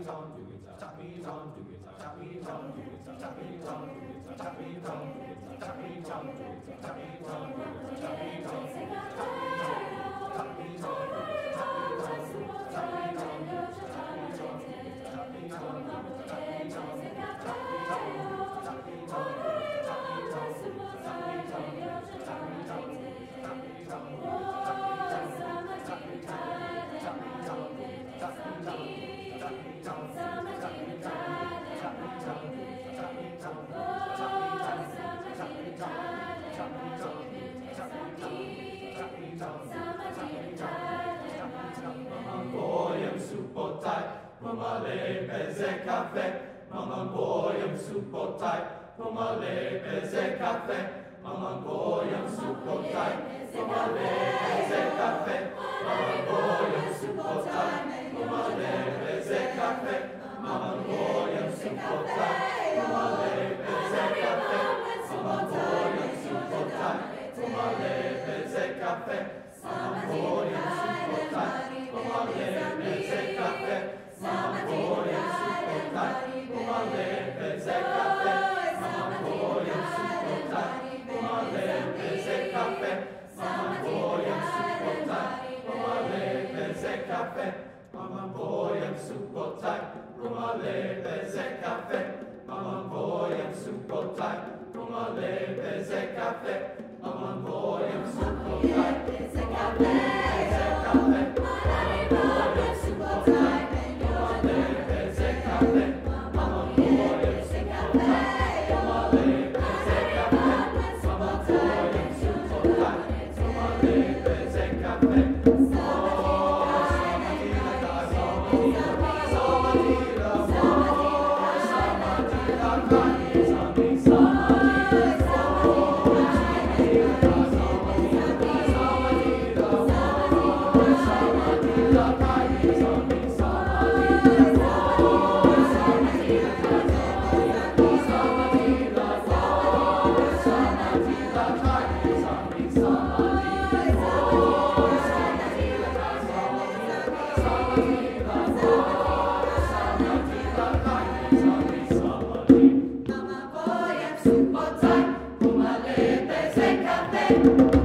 Pomale peze caffè, mamma vogliam supportai. Pomale peze caffè, mamma vogliam supportai. Pomale peze caffè, mamma vogliam supportai. Pomale peze caffè, mamma vogliam supportai. Pomale peze caffè, mamma vogliam supportai. Pomale peze caffè, mamma vogliam supportai. Pomale peze caffè. Mamma vogliam supportai, pomale peze caffè. Mamma vogliam supportai, pomale peze caffè. Mamma vogliam supportai, pomale peze caffè. Mamma vogliam supportai, pomale peze caffè. Mamma vogliam supportai, pomale peze caffè. Mamma vogliam supportai, peze caffè. Mamma vogliam supportai, pomale peze caffè.